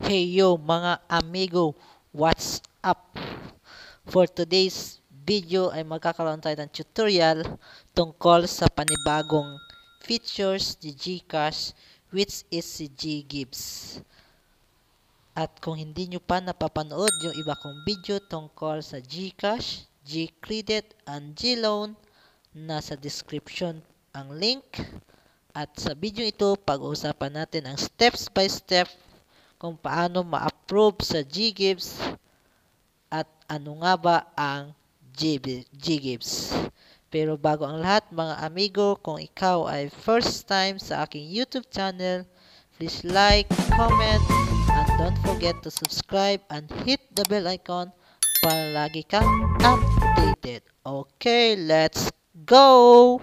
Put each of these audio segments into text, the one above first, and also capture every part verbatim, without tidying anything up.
Hey yo mga amigo, what's up? For today's video ay magkakaroon tayo ng tutorial tungkol sa panibagong features ni GCash, which is si GGives. At kung hindi nyo pa napapanood yung iba kong video tungkol sa GCash, GCredit, and GLoan, nasa description ang link. At sa video ito, pag-uusapan natin ang steps by step kung paano ma-approve sa GGives at ano nga ba ang GGives. Pero bago ang lahat mga amigo, kung ikaw ay first time sa aking YouTube channel, please like, comment, and don't forget to subscribe and hit the bell icon para lagi kang updated. Okay, let's go!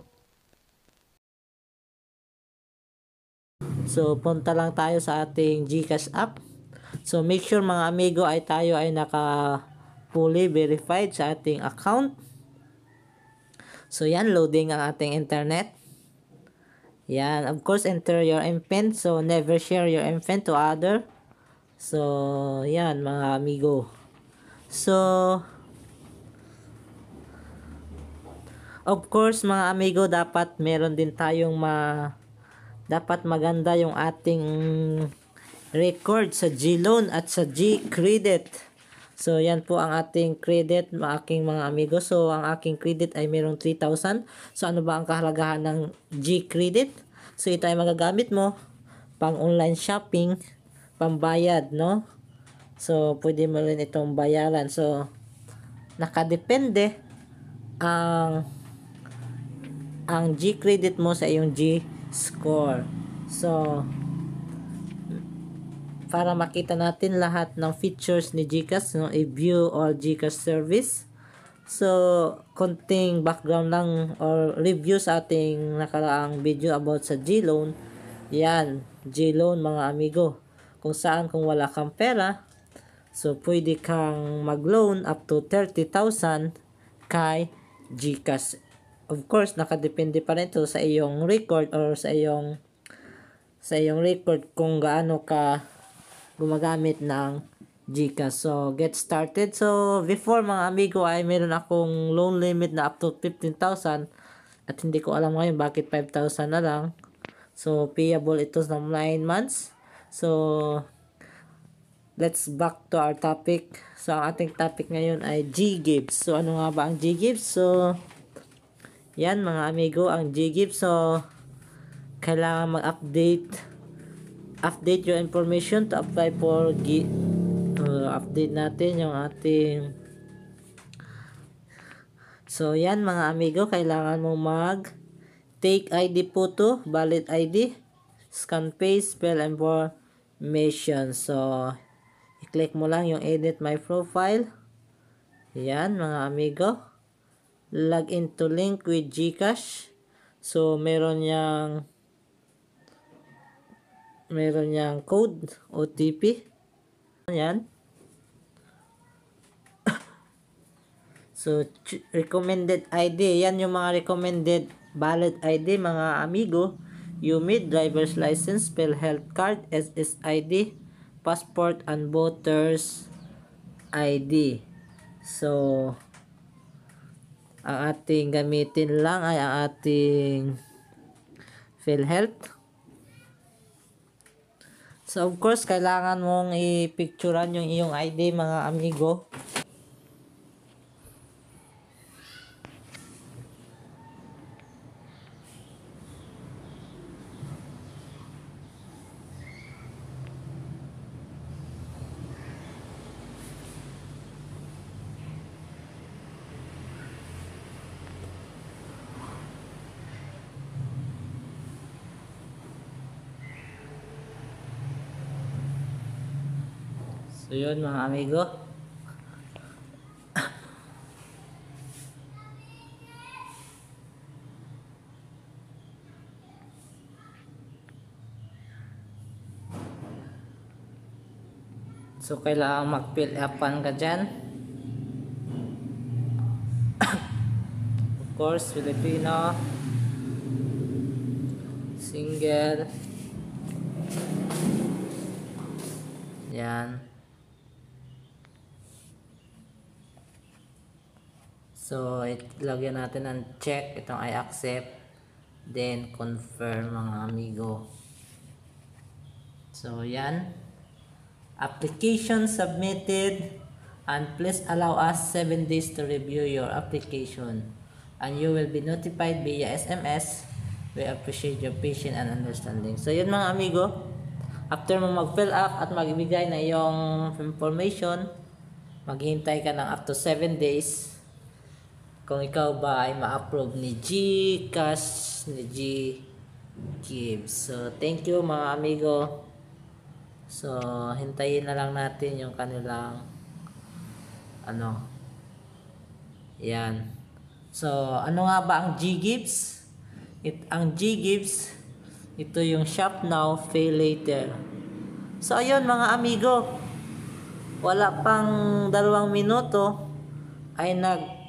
So, punta lang tayo sa ating GCash app. So, make sure mga amigo ay tayo ay naka fully verified sa ating account. So, yan, loading ang ating internet. Yan, of course, enter your M PIN. So, never share your M PIN to other. So, yan mga amigo. So, of course, mga amigo, dapat meron din tayong ma dapat maganda yung ating record sa GLoan at sa GCredit. So, yan po ang ating credit, aking mga amigo. So, ang aking credit ay mayroong three thousand. So, ano ba ang kahalagahan ng GCredit? So, ito ay magagamit mo pang online shopping, pambayad, no? So, pwede mo rin itong bayaran. So, nakadepende ang ang GCredit mo sa iyong G-score. So, para makita natin lahat ng features ni GCash, no, i-view all GCash service. So, konting background lang or review sa ating nakaraang video about sa GLoan. Yan, GLoan mga amigo. Kung saan kung wala kang pera, so pwede kang mag-loan up to thirty thousand kay GCash. Of course, nakadepende pa rin ito sa iyong record or sa iyong sa iyong record kung gaano ka gumagamit ng GCash. So, get started. So, before mga amigo ay meron akong loan limit na up to fifteen thousand at hindi ko alam ngayon bakit five thousand na lang. So, payable ito sa nine months. So, let's back to our topic. So, ang ating topic ngayon ay GGives. So, ano nga ba ang GGives? So, yan mga amigo, ang GGives. So, kailangan mag-update update your information to apply for G uh, update natin yung ating. So, yan mga amigo, kailangan mo mag take I D photo, valid I D, scan face, spell information. So, i-click mo lang yung edit my profile. Yan mga amigo. Log into link with GCash. So, meron yang meron yang code, O T P. Yan. So, recommended I D. Yan yung mga recommended valid I D mga amigo. U M I D, driver's license, spell health card, S S I D, passport, and voters I D. So, ang ating gamitin lang ay ang ating PhilHealth. So, of course, kailangan mong i-picturean yung iyong I D mga amigo. So, yun mga amigo. So, kailangan mag-fill upan ka dyan. Of course, Filipino. Single. Yan. So, lagyan natin ng check. Itong I accept. Then, confirm mga amigo. So, yan. Application submitted. And please allow us seven days to review your application. And you will be notified via S M S. We appreciate your patience and understanding. So, yun mga amigo. After mo mag-fill up at magbigay na yung information, maghihintay ka ng up to seven days. Kung ikaw ba ay ma-approve ni GCash, ni GGives. So, thank you mga amigo. So, hintayin na lang natin yung kanilang ano. Yan. So, ano nga ba ang GGives? It, ang GGives, ito yung shop now, pay later. So, ayun mga amigo. Wala pang dalawang minuto ay nag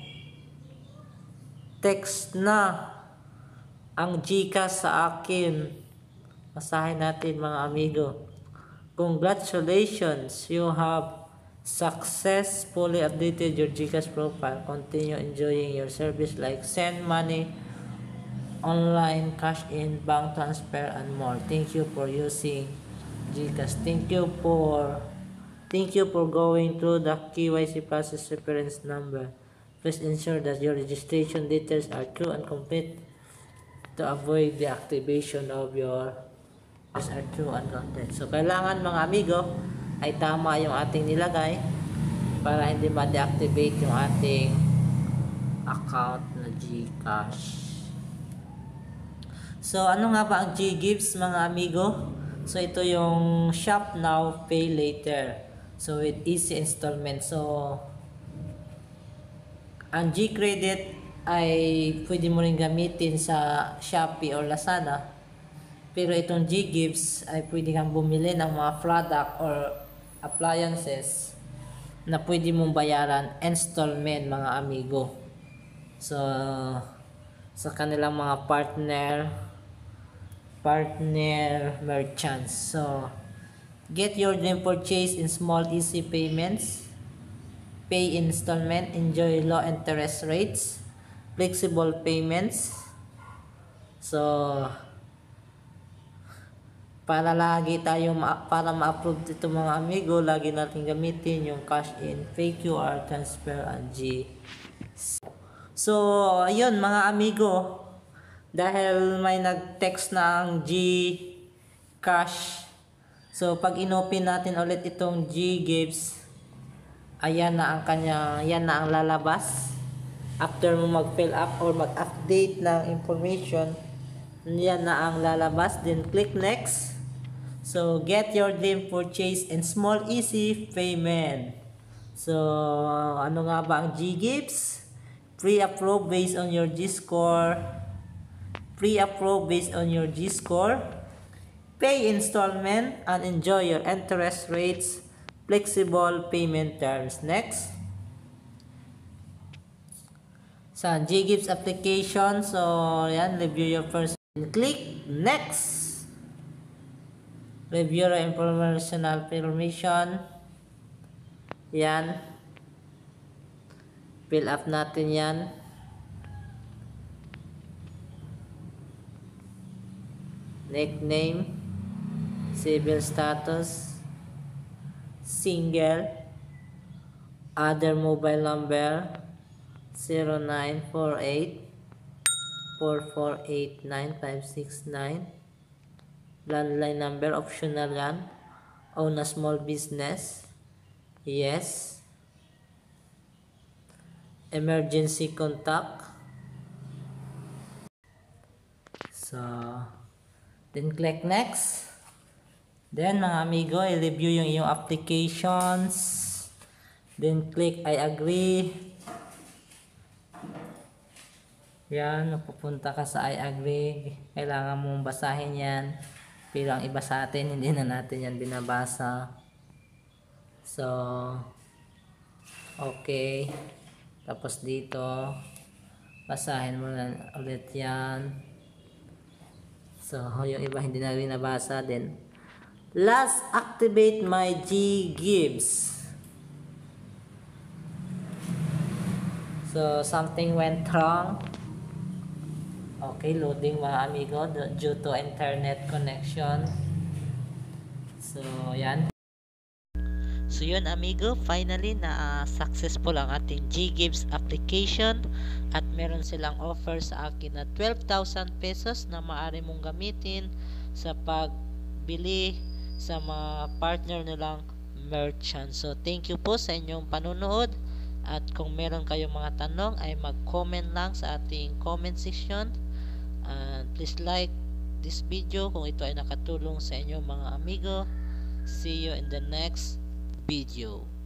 text na ang GCash sa akin. Basahin natin mga amigo. Congratulations, you have successfully updated your GCash profile. Continue enjoying your service like send money, online, cash in, bank transfer, and more. Thank you for using GCash. Thank you for Thank you for going through the K Y C process reference number. Please ensure that your registration details are true and complete to avoid the activation of your is are true and complete. So, kailangan mga amigo ay tama yung ating nilagay para hindi ma-deactivate yung ating account na GCash. So, ano nga ba ang GGives mga amigo? So, ito yung shop now, pay later. So, with easy installment. So, ang G-Credit ay pwede mo rin gamitin sa Shopee or Lazada. Pero itong GGives ay pwede kang bumili ng mga product or appliances na pwede mong bayaran installment mga amigo. So, sa kanilang mga partner partner merchants. So, get your dream purchase in small easy payments. Pay installment, enjoy low interest rates, flexible payments. So, para lagi tayo ma para ma-approve dito mga amigo, lagi natin gamitin yung cash in, pay Q R, transfer, and G. So, ayun mga amigo, dahil may nag-text na ang GCash. So, pag inopen natin ulit itong GGives, ayan na ang kanya, yan na ang lalabas. After mo mag-fill up or mag-update ng information, yan na ang lalabas. Then click next. So, get your dream purchase in small easy payment. So, ano nga ba ang GGives? Pre-approve based on your G-score. Pre-approve based on your G-score. Pay installment and enjoy your interest rates. Flexible payment terms. Next. Sa GGives application, so yan, review your first. Click next. Review your informational information. Yan. Fill up natin yan. Nickname, civil status, single, other mobile number zero nine four eight four four eight nine five six nine, landline number optional yan, own a small business, yes, emergency contact. So, then click next. Then mga amigo, i-review yung iyong applications. Then click I agree. Yan, napupunta ka sa I agree. Kailangan mong basahin yan. Pero ang iba sa atin, hindi na natin yan binabasa. So, okay. Tapos dito, basahin mo na ulit yan. So, yung iba hindi na binabasa din. Last, activate my G-Gibbs. So, something went wrong. Okay, loading mga amigo due to internet connection. So, yan. So, yun amigo, finally na uh, successful ang ating G-Gibbs application at meron silang offer sa akin na twelve thousand pesos na maaari mong gamitin sa pagbili sa mga partner nilang merchant. So, thank you po sa inyong panunood at kung meron kayong mga tanong ay mag-comment lang sa ating comment section. And please like this video kung ito ay nakatulong sa inyo mga amigo. See you in the next video.